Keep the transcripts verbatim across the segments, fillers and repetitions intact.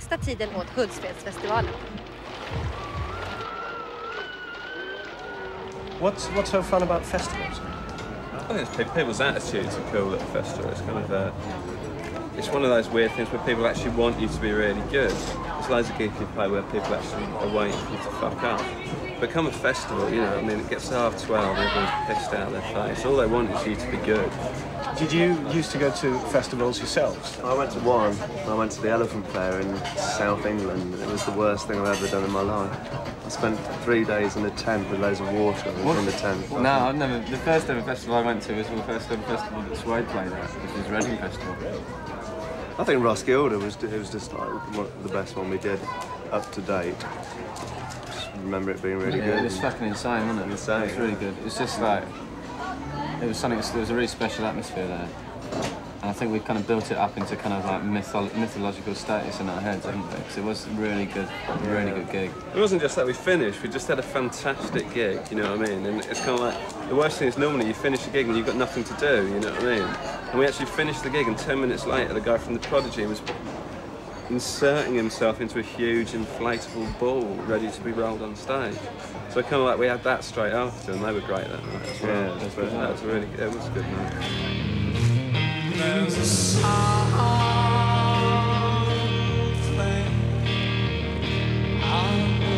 sista tiden åt Hultsfredsfestivalen. What's what's so fun about festivals? I think it's people's attitudes are cool at the festival. It's kind of uh, it's one of those weird things where people actually want you to be really good. There's loads of gigs you play where people actually are waiting for you to fuck up. But come a festival, you know, I mean, it gets to half twelve, everyone's pissed out of their face. All they want is you to be good. Did you used to go to festivals yourselves? I went to one. I went to the Elephant Fair in South England. It was the worst thing I've ever done in my life. I spent three days in a tent with loads of water in the tent. No, I've never. The first ever festival I went to was the first ever festival that Suede played at, which was Reading Festival. I think Roskilde was it was just like one, the best one we did up to date. Just remember it being really yeah, good. It was fucking insane, wasn't it? Insane. It was really good. It was just like it was something. There was a really special atmosphere there, and I think we kind of built it up into kind of like mytho mythological status in our heads, haven't we? Because it was a really good, really good gig. It wasn't just that we finished, we just had a fantastic gig, you know what I mean? And it's kind of like, the worst thing is normally you finish a gig and you've got nothing to do, you know what I mean? And we actually finished the gig and ten minutes later the guy from the Prodigy was inserting himself into a huge inflatable ball ready to be rolled on stage. So kind of like we had that straight after and they were great that night as well. Yeah, but that was really, it was a good night. There's a soft flame on the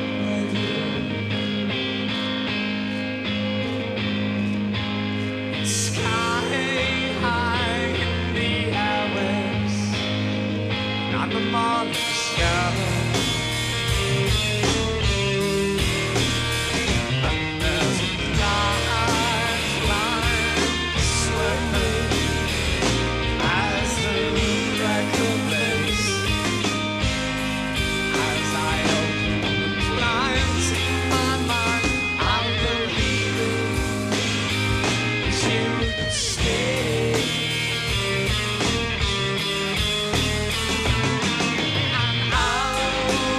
radio. Sky high in the airwaves, not the morning sky. And there's a dark line swimming as the record plays. As I open the blinds in my mind, I'm believing that you could stay. And I'll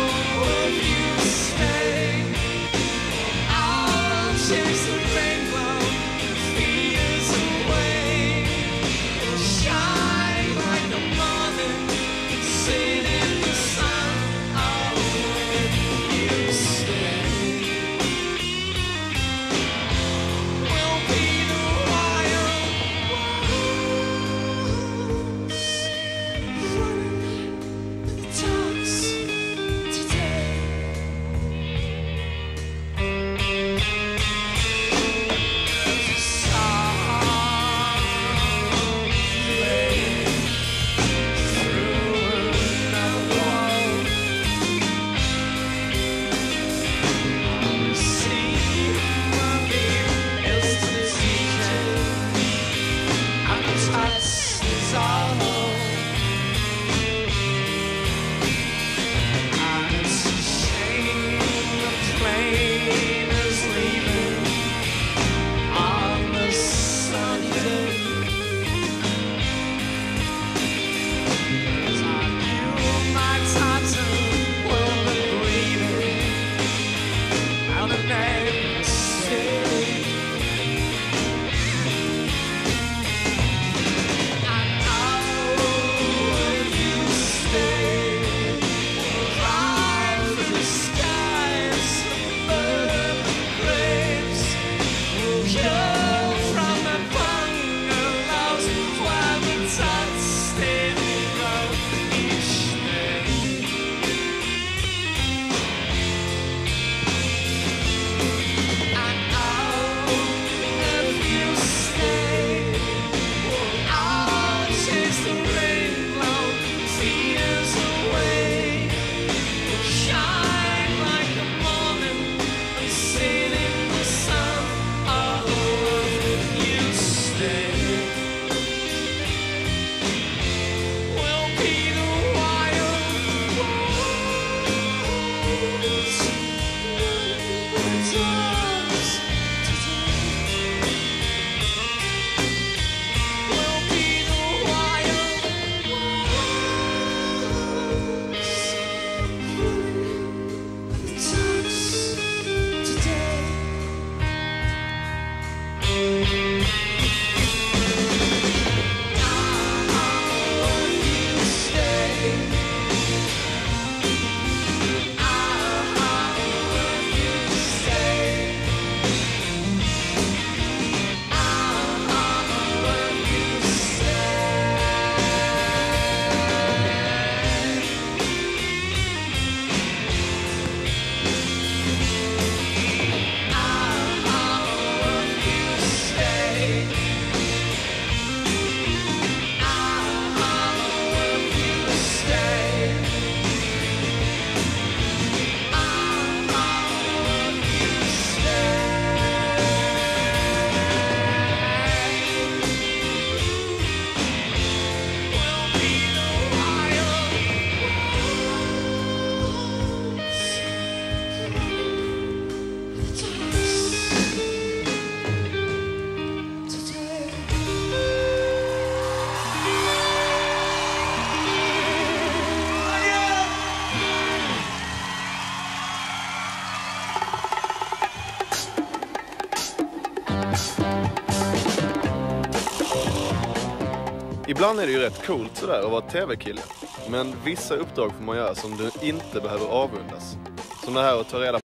Ibland är det ju rätt coolt sådär att vara tv-kille. Men vissa uppdrag får man göra som du inte behöver avundas. Som det här att ta reda